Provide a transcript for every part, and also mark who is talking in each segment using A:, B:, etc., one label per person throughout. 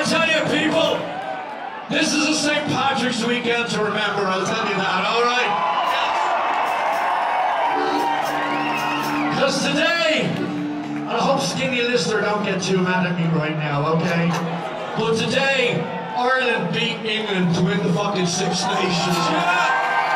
A: I tell you, people, this is a St. Patrick's weekend to remember, I'll tell you that, all right? Because today, and I hope Skinny Lister don't get too mad at me right now, okay? But today, Ireland beat England to win the fucking Six Nations, yeah?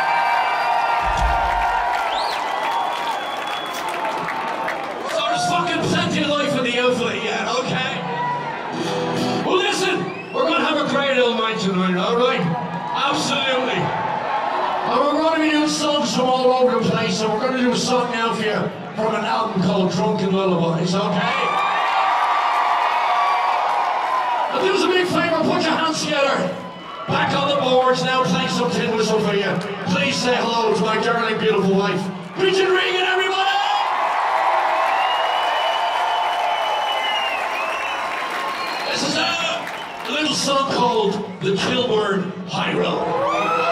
A: So there's fucking plenty of life in the outfit yet, okay? Well listen, we're gonna have a great old night tonight, alright? Absolutely. And we're gonna be doing songs from all over the place, and we're gonna do a song now for you from an album called Drunken Lullabies, okay? Now do us a big favour, put your hands together. Back on the boards, now play some tin whistle for you. Please say hello to my darling, beautiful wife, Bridget Regan, everybody! This is a little song called The Kilburn High Road.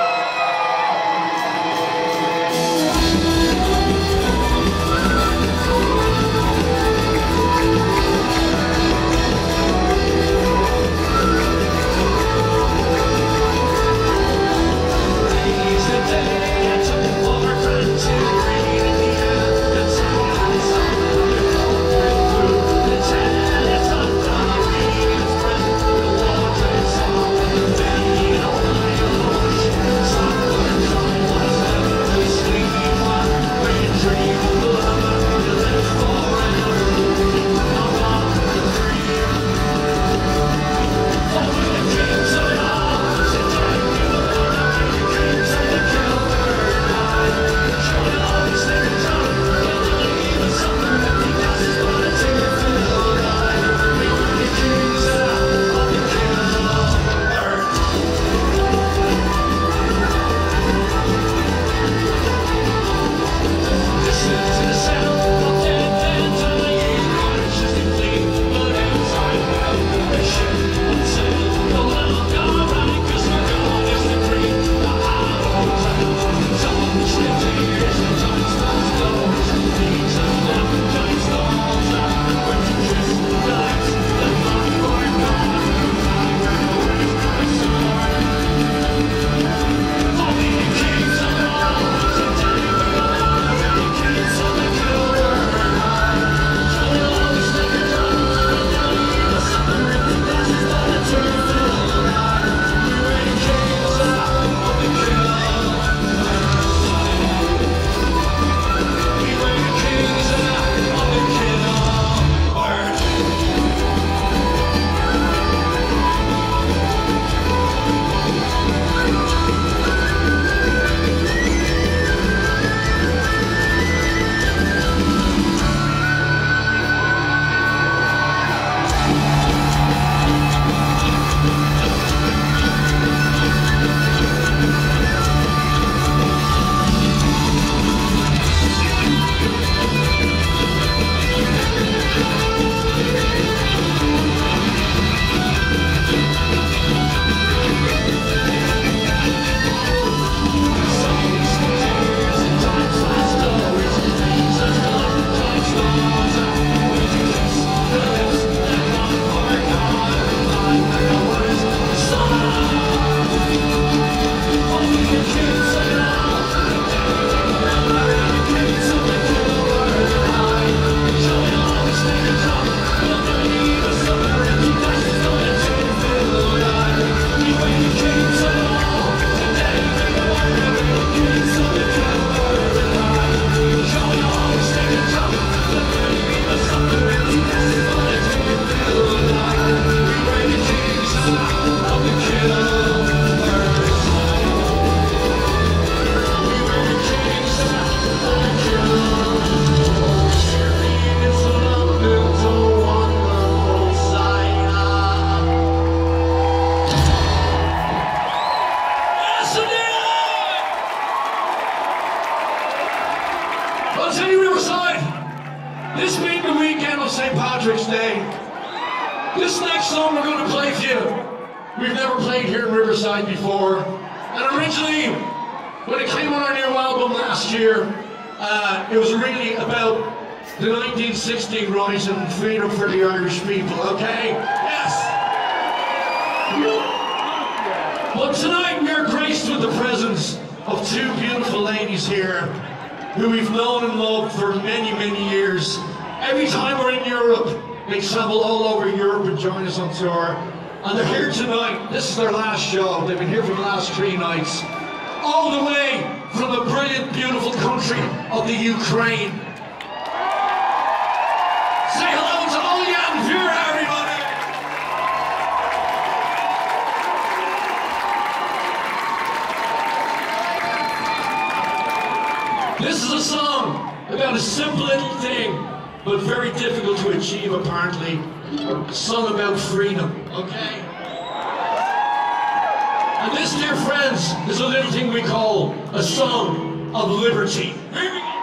A: Riverside, this being the weekend of St. Patrick's Day, this next song we're going to play for you, we've never played here in Riverside before. And originally, when it came on our new album last year, it was really about the 1916 rise and freedom for the Irish people, okay? Yes! But tonight we are graced with the presence of two beautiful ladies here who we've known and loved for many, many years. Every time we're in Europe, they travel all over Europe and join us on tour. And they're here tonight. This is their last show. They've been here for the last 3 nights. All the way from the brilliant, beautiful country of the Ukraine. Say hello to Olya and Vera, everybody! This is a song about a simple little thing, but very difficult to achieve, apparently. A song about freedom, okay? And this, dear friends, is a little thing we call a song of liberty. Here we go.